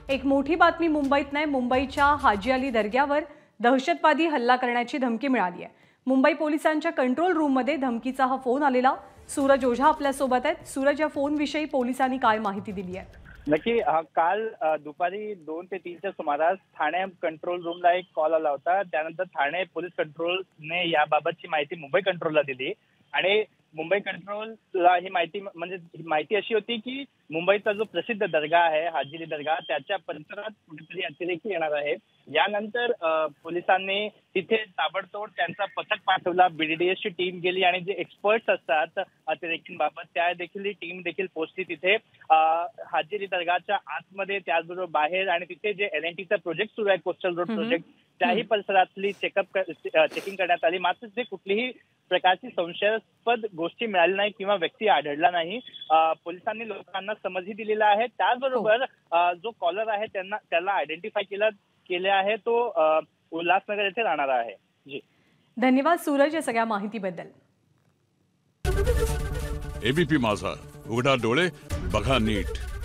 एक मोठी बातमी मुंबईत नाही, मुंबईच्या हाजी अली दर्ग्यावर दहशतवादी हल्ला करण्याची धमकी मिळाली आहे। मुंबई पोलिसांच्या कंट्रोल रूममध्ये धमकीचा हा फोन आलेला। सूरज ओझा आपल्या सोबत आहेत। सूरज, या फोनविषयी पोलिसांनी काय माहिती दिली आहे? नक्की काल दुपारी 2 ते 3 च्या सुमारास ठाणे कंट्रोल रूमला एक कॉल आला होता। त्यानंतर ठाणे पोलीस कंट्रोलने याबाबतची माहिती मुंबई कंट्रोलला दिली आणि मुंबई कंट्रोलला ही माहिती अशी होती की मुंबईचा जो प्रसिद्ध दर्गा आहे हाजी अली दर्गा, त्याच्या परिसरात कुठेतरी अतिरेकी येणार आहे। यानंतर पोलिसांनी तिथे ताबडतोब त्यांचा पथक पाठवला, BDDS ची टीम गेली आणि जे एक्सपर्ट्स असतात अतिरेकींबाबत त्या देखील टीम देखील पोहोचली तिथे हाजी अली दर्गाच्या आतमध्ये, त्याचबरोबर बाहेर आणि तिथे जे LNTचा प्रोजेक्ट सुरू आहे, कोस्टल रोड प्रोजेक्ट, त्याही परिसरातली चेकिंग करण्यात आली। मात्र ते कुठलीही प्रकारची संशयास्पद गोष्टी मिळाली नाही किंवा व्यक्ती आढळला नाही। पोलिसांनी लोकांना समजही दिलेला आहे। त्याचबरोबर जो कॉलर आहे त्याला आयडेंटिफाय केले आहे, तो उल्हासनगर येथे राहणार आहे। जी, धन्यवाद सूरज या सगळ्या माहितीबद्दल। ABP माझा, उघडा डोळे बघा नीट।